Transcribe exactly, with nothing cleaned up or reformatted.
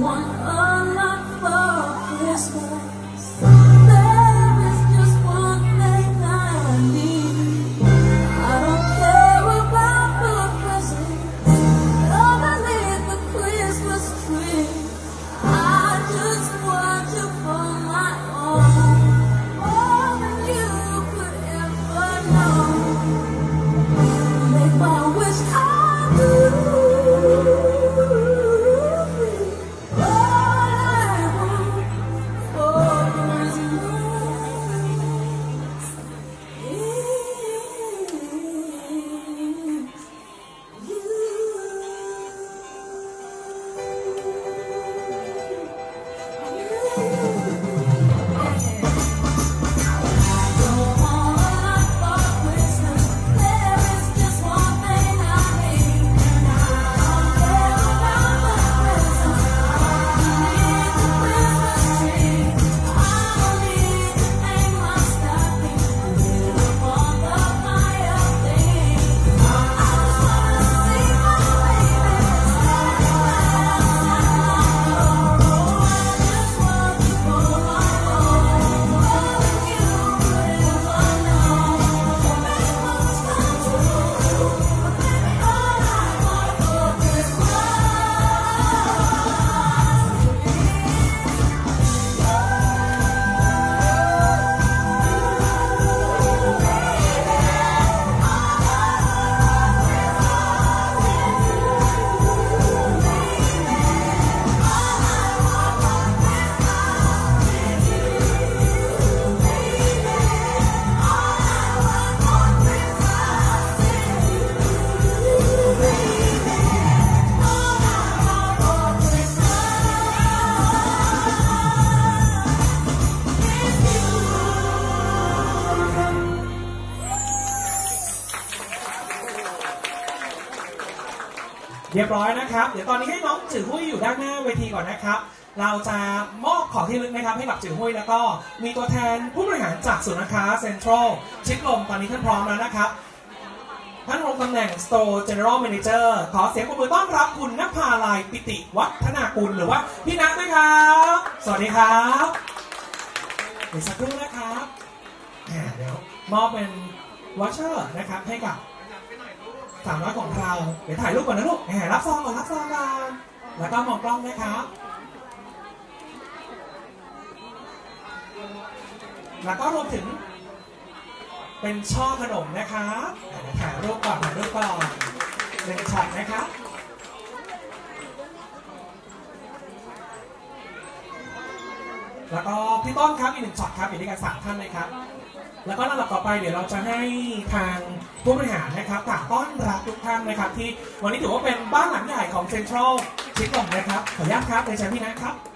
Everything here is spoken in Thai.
เรียบร้อยนะครับเดี๋ยวตอนนี้ให้น้องจือหุ้ยอยู่ด้านหน้าเวทีก่อนนะครับเราจะมอบของที่ระลึกนะครับให้กับจือหุ้ยแล้วก็มีตัวแทนผู้บริหารจากศูนย์การค้าเซ็นทรัลชิดลมตอนนี้ท่านพร้อมแล้วนะครับท่านลงตำแหน่ง Store General Manager ขอเสียงปรบมือต้อนรับคุณณภาลัยปิติวัฒนากุลหรือว่าพี่ณด้วยครับสวัสดีครับเดี๋ยวสักครู่นะครับเดี๋ยวมอบเป็นวอชเชอร์นะครับให้กับสามร้อยของเราเดี๋ยวถ่ายรูปก่อนนะลูกรับซองก่อนรับซองก่อนแล้วก็มองกล้องนะครับแล้วก็รวมถึงเป็นช่อขนมนะครับถ่ายรูปก่อนถ่ายรูปก่อนหนึ่งช็อตนะครับแล้วก็พี่ต้นครับอีกหนึ่งช็อตครับอยู่ด้วยกันสามท่านเลยครับแล้วก็ลำดับต่อไปเดี๋ยวเราจะให้ทางผู้บริหารนะครับกล่าวต้อนรับทุกท่านนะครับที่วันนี้ถือว่าเป็นบ้านหลังใหญ่ของเซ็นทรัลชิดลมนะครับขออนุญาตครับในเชิญพี่นะครับ